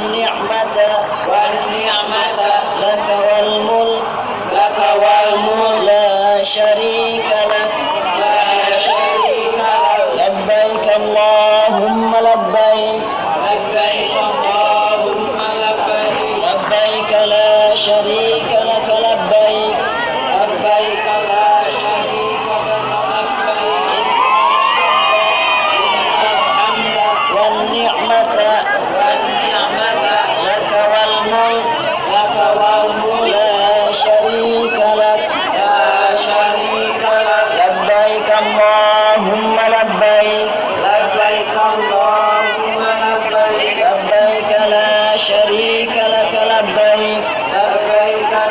والنعمة لك والملك لا شريك لك لبيك اللهم لبيك لبيك لا شريك لك لبيك الحمد والنعمة لك والملك لا شريك لك لبيك الله